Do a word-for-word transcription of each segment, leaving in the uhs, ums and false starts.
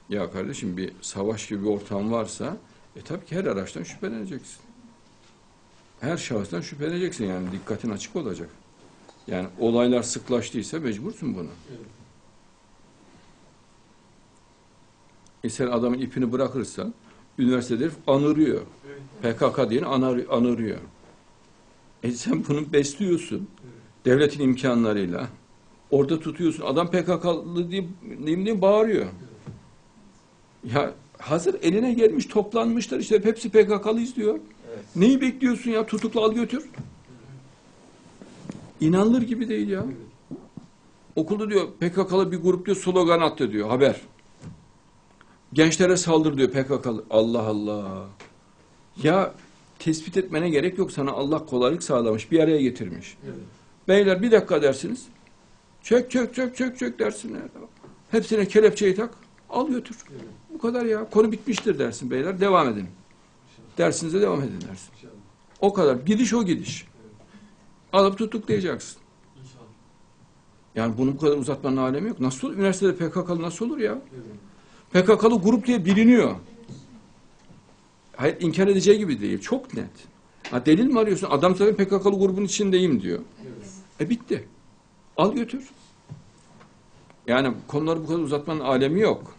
Ya kardeşim bir savaş gibi bir ortam varsa e tabii ki her araçtan şüpheleneceksin. Her şahıstan şüpheleneceksin yani dikkatin açık olacak. Yani olaylar sıklaştıysa mecbursun buna. Evet. E sen adamın ipini bırakırsan üniversitede anırıyor. Evet. P K K diye anar, anırıyor. E sen bunu besliyorsun. Evet. Devletin imkanlarıyla. Orada tutuyorsun. Adam P K K'lı diye, diyeyim diye bağırıyor. Evet. Ya hazır eline gelmiş toplanmışlar işte hepsi P K K'lı izliyor. Evet. Neyi bekliyorsun ya? Tutukla al götür. İnanılır gibi değil ya. Evet. Okulda diyor P K K'lı bir grup diyor slogan attı diyor haber. Gençlere saldır diyor P K K'lı. Allah Allah. Ya tespit etmene gerek yok. Sana Allah kolaylık sağlamış. Bir araya getirmiş. Evet. Beyler bir dakika dersiniz. Çök çök çök çök çök dersin. Hepsine kelepçeyi tak. Al götür. Evet. Bu kadar ya. Konu bitmiştir dersin beyler. Devam edin. İnşallah. Dersinize devam edin dersin. İnşallah. O kadar. Gidiş o gidiş. Evet. Alıp tutuklayacaksın. İnşallah. Yani bunu bu kadar uzatmanın alemi yok. Nasıl olur? Üniversitede P K K'lı nasıl olur ya? Evet. P K K'lı grup diye biliniyor. Hayır, inkar edeceği gibi değil. Çok net. Ha, delil mi arıyorsun? Adam zaten P K K'lı grubun içindeyim diyor. Evet. E bitti. Al götür. Yani konuları bu kadar uzatmanın alemi yok.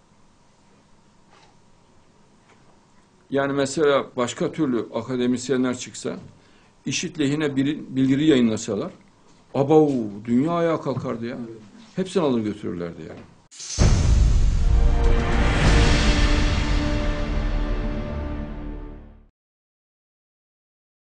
Yani mesela başka türlü akademisyenler çıksa, IŞİD lehine bir bildiri yayınlasalar, abav dünya ayağa kalkardı ya. Evet. Hepsini alır götürürlerdi yani.